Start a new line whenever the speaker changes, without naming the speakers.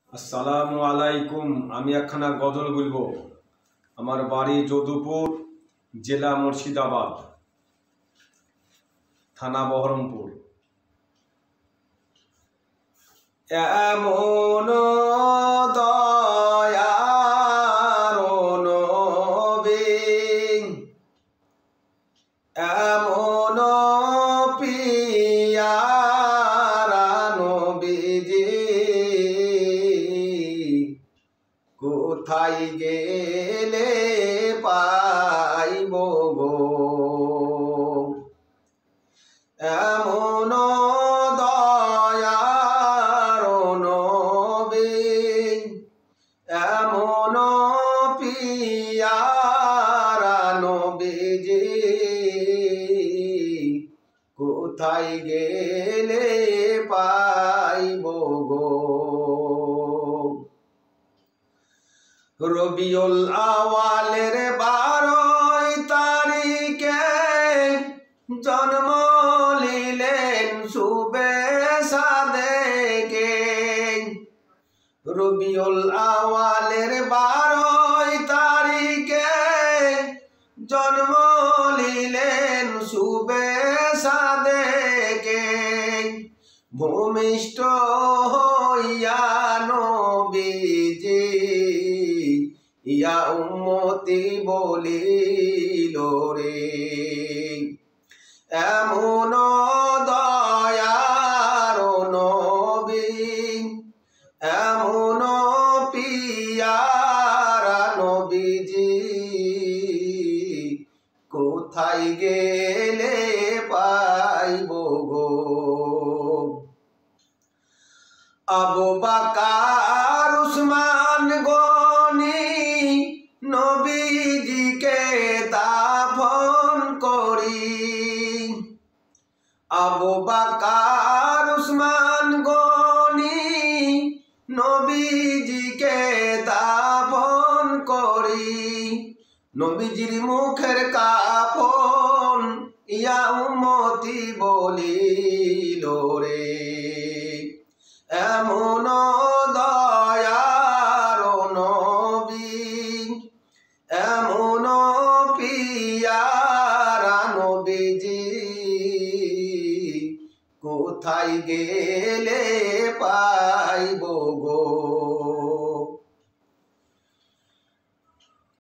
আসসালামু আলাইকুম। আমি একখানা গজল বলবো। আমার বাড়ি যদুপুর, জেলা মুর্শিদাবাদ, থানা বহরমপুর। এমন দয়ার নবী, এমন পিয়ারা নবীজি, কোথায় গেলে পাইব গো? এমন দয়ার নবী, এমন পিয়ারা নবীজি, কোথায় গেলে পাইব গো? রবিউল আওয়ালের 12 তারিখে জন্ম নিলেন শুবে সাদেকে। রবিউল আওয়ালের 12 তারিখে জন্ম নিলেন শুবে সাদেকে। ভূমিষ্ঠ হইয়া নবীজি ইয়া উম্মতি বলিল রে। এমন দয়ার নবী, এমন পিয়ারা নবীজি, কোথায় গেলে পাইব গো? আবু বকর উসমান গনি নবীজিকে দাফন করি। আবু বকর উসমান গনি নবীজিকে দাফন করি। নবীজির মুখের কাফন ইয়া উম্মতি বলিল রে। এমন দয়ার নবী, এমন পিয়ারা নবীজি, কোথায় গেলে পাইব গো?